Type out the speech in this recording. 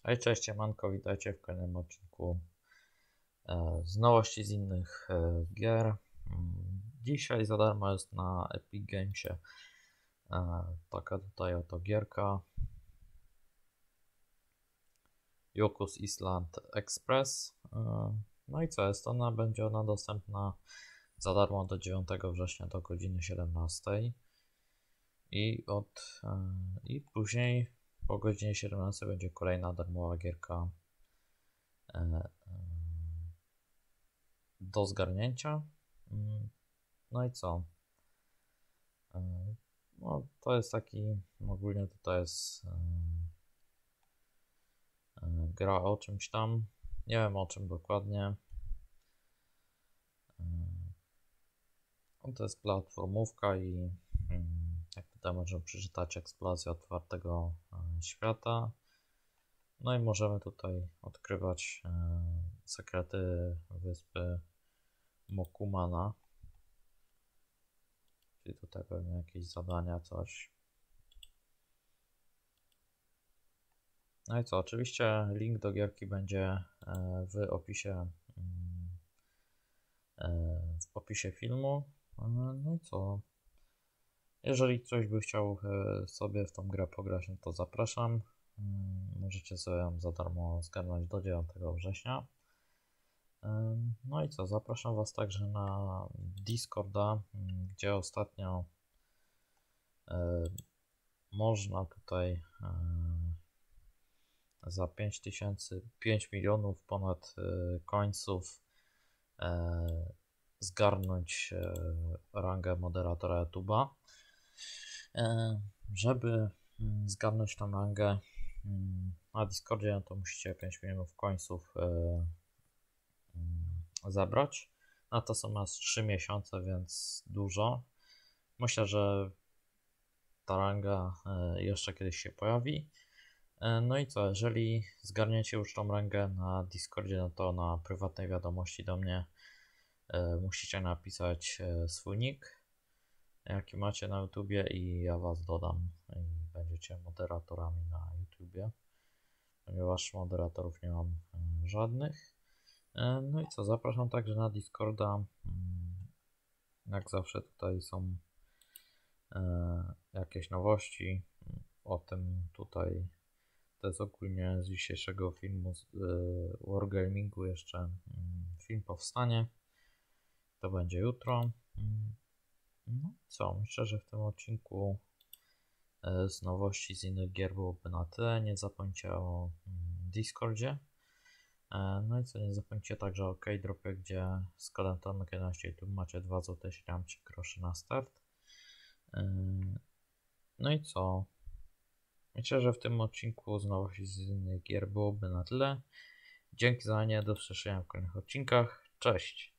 Hej, cześć, siemanko, witajcie w kolejnym odcinku z nowości z innych gier. Dzisiaj za darmo jest na Epic Gamesie taka tutaj oto gierka Yoku's Island Express. No i co jest? Będzie ona dostępna za darmo do 9 września do godziny 17 i później po godzinie 17 będzie kolejna darmowa gierka do zgarnięcia. No i co? No, to jest taki, ogólnie tutaj jest gra o czymś tam, nie wiem o czym dokładnie. To jest platformówka i jak tutaj możemy przeczytać, eksploracja otwartego świata. No i możemy tutaj odkrywać sekrety wyspy Mokumana. Czyli tutaj pewnie jakieś zadania, coś. No i co, oczywiście link do gierki będzie w opisie filmu. No i co? Jeżeli ktoś by chciał sobie w tą grę pograć, no to zapraszam. Możecie sobie ją za darmo zgarnąć do 9 września. No i co, zapraszam Was także na Discorda, gdzie ostatnio można tutaj za 5 milionów ponad końców zgarnąć rangę moderatora YouTube'a. Żeby zgarnąć tą rangę na Discordzie, no to musicie 5 milionów końców zabrać. Na to są nas 3 miesiące, więc dużo. Myślę, że ta ranga jeszcze kiedyś się pojawi. No i co, jeżeli zgarniecie już tą rangę na Discordzie, no to na prywatnej wiadomości do mnie musicie napisać swój nick, jaki macie na YouTubie, i ja Was dodam i będziecie moderatorami na YouTubie, ponieważ moderatorów nie mam żadnych. No i co, zapraszam także na Discorda. Jak zawsze tutaj są jakieś nowości o tym tutaj. To jest ogólnie z dzisiejszego filmu z Wargamingu, jeszcze film powstanie. To będzie jutro. No co, myślę, że w tym odcinku z nowości z innych gier byłoby na tyle. Nie zapomnijcie o Discordzie. No i co, nie zapomnijcie także o K-Dropie, gdzie z kodem Tomek11 YouTube macie 2 zł 73 groszy na start. No i co? Myślę, że w tym odcinku z nowości z innych gier byłoby na tyle. Dzięki za nie, do usłyszenia w kolejnych odcinkach. Cześć!